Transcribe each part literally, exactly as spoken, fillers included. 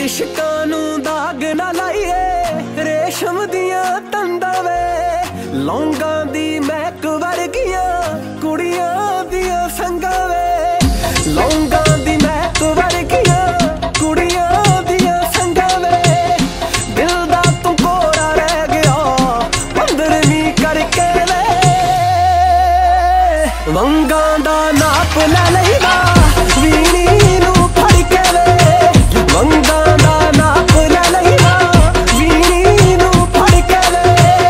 इश्कां नूं दाग ना लाइए रेशम दियां तंदां वे लौंगां दी महक वर्गियां कुड़ियां दियां संगां वे लौंगां दी महक वर्गियां कुड़ियां दियां संगां वे दिल दा तू कोरा रह गया पंद्रहवीं करके वे वंगां दा नाप ले लईदा वीणी नूं फड़ के वे वंगां दा नाप ले लईदा वीणी नूं फड़ के वे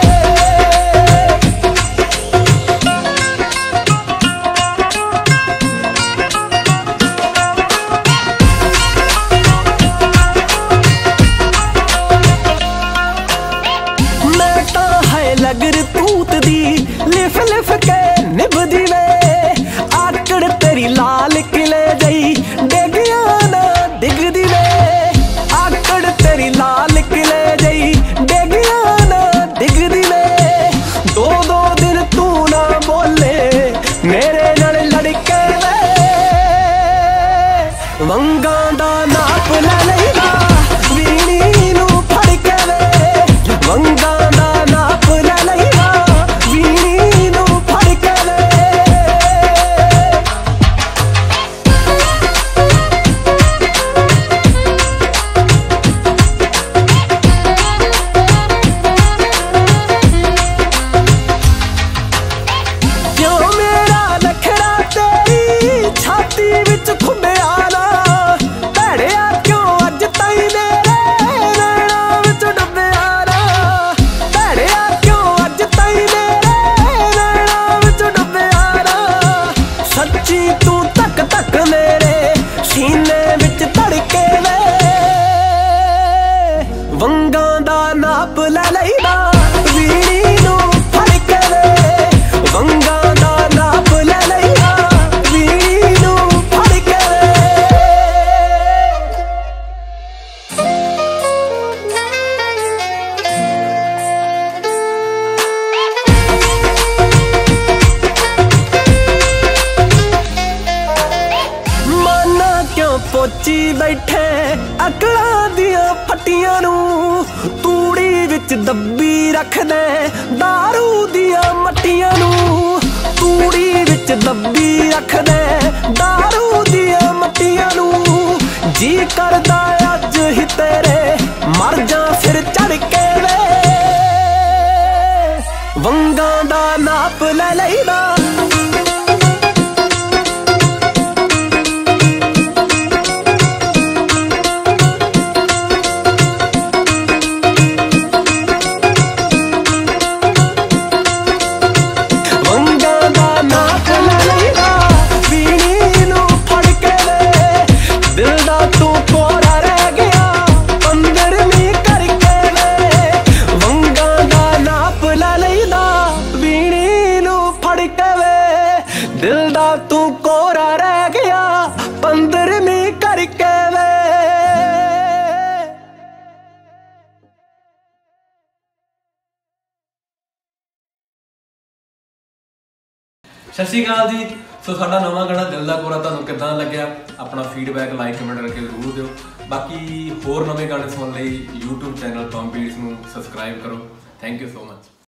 मैं तां है लगर तूत दी लिफ लिफ के निभदी वे आकड़ तेरी लाल किले जई डेगिया ना डिगदी वे आकड़ तेरी लाल किले जई डेगिया ना डिगदी वे दो दो दिन तू ना बोले मेरे नाल लड़के वे वंगां दा नाप ले लईदा वीणी नूं फड़ के वे वंगां दा नाप ले लईदा वीणी नूं फड़ के वे क्यों मेरा नखरा तेरी छाती विच खुंबिया ना भैड़िया क्यों अज ताईं मेरे नैना विच डुबिया ना भैड़िया क्यों अज ताईं मेरे नैना विच डुबिया ना सच्ची तू तक तक मेरे सीने विच धड़के वे वंगां दा नाप ले लईदा वीणी नूं फड़ के वे वंगां दा नाप ले लईदा वीणी नूं फड़ के वे माना क्यों पोची बैठे अकलां दियां फट्टियां नूं तूड़ी विच दब्बी रख दे दारू दियां मट्टियां नूं तूड़ी विच दब्बी रख दे दारू दियां मट्टियां नूं जी करदा अज ही तेरे मर जा सिर चढ़ के वे वंगां दा नाप ले लईदा वंगां दा नाप ले लईदा वीणी नूं फड़ के वे दिल दा तू कोरा रह गया पंद्रहवीं करके वे वंगां दा नाप ले लईदा वीणी नूं फड़ के वे दिल दा तू कोरा रह गया पंद्रहवीं करके वे ਸਤਿ ਸ਼੍ਰੀ ਅਕਾਲ ਜੀ। ਸੋ ਸਾਡਾ ਨਵਾਂ ਗਾਣਾ ਦਿਲ ਦਾ ਕੋਰਾ ਤੁਹਾਨੂੰ ਕਿੱਦਾਂ ਲੱਗਿਆ ਆਪਣਾ ਫੀਡਬੈਕ ਲਾਈਕ ਕਮੈਂਟ ਕਰਕੇ ਜ਼ਰੂਰ ਦਿਓ। ਬਾਕੀ ਹੋਰ ਨਵੇਂ ਗਾਣੇ ਸੁਣਨ ਲਈ YouTube ਚੈਨਲ ਪੰਪ ਬੀਟਸ ਨੂੰ ਸਬਸਕ੍ਰਾਈਬ ਕਰੋ। Thank you so much.